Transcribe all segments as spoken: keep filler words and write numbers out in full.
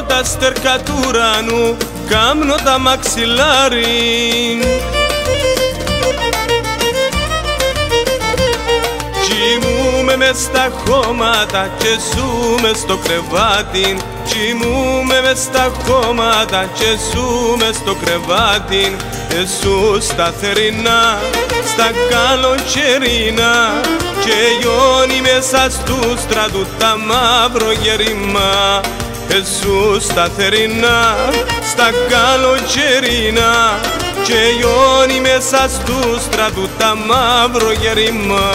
τα στερκά του ουρανού κάμνω τα μαξιλάρι. Κοιμούμαι μες στα χώματα και ζούμε στο κρεβάτι. Κοιμούμαι μες στα χώματα και ζούμε στο κρεβάτι. Εσού στα θερινά, στα καλοκαιρινά και λιώνει μέσα στου στρατού τα μαύρο γέρημα. Εσού στα θερινά, στα καλοκαιρινά και λιώνει μέσα στου στρατού τα μαύρο γέρημα.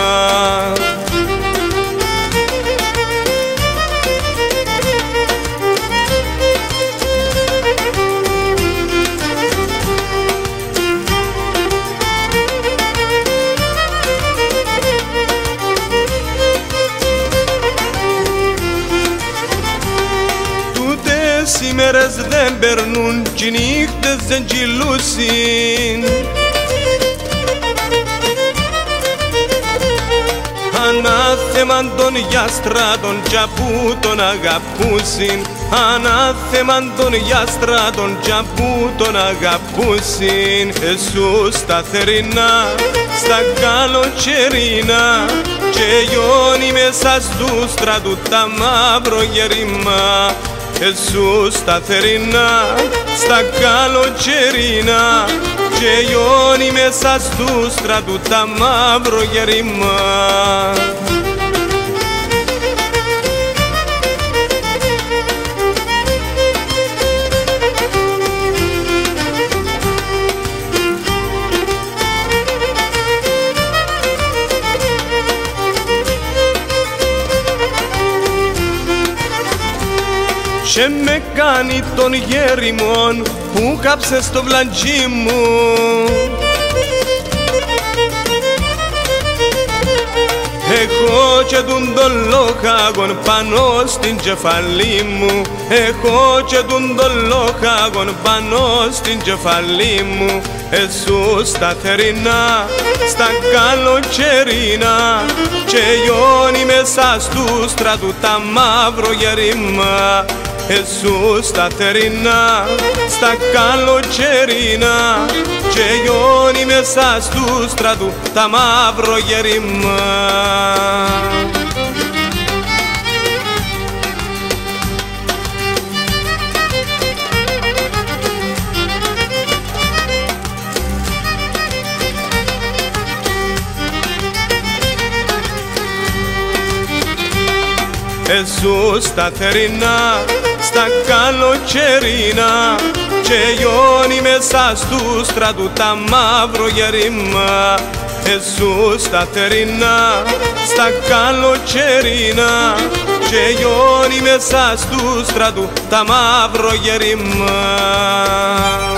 Οι μέρες δεν περνούν κι οι νύχτες δεν κυλούσιν. Ανάθεμαν τον γιαστράτων κι απού τον αγαπούσιν. Ανάθεμαν τον γιαστράτων κι απού τον αγαπούσιν. Εσού στα θερινά, στα καλοκαιρινά και λιώνει μέσα στου στρατού τα μαύρο γέρημα. Εσού στα θερινά, στα καλοκαιρινά και λιώνει μέσα στου στρατού τα μαύρο γέρημα. Και με κάνει τον γέριμον που κάψε στο βλαντζί μου. Έχω και τον τον λοχάγον πάνω στην κεφαλή μου. Έχω και τον τον λοχάγον πάνω στην κεφαλή μου. Εσού στα θερινά, στα καλοκαιρινά και λιώνει μέσα στου στρατού τα μαύρο γέρημα. Εσού στα θερινά, στα καλοκαιρινά και λιώνει μέσα στου στρατού τα μαύρο γέρημα. Εσού στα θερινά, στα καλοκαιρινά και λιώνει μέσα στου στρατού τα μαύρο γέρημα. Εσού στα θερινά, στα καλοκαιρινά και λιώνει μέσα στου στρατού τα μαύρο γέρημα.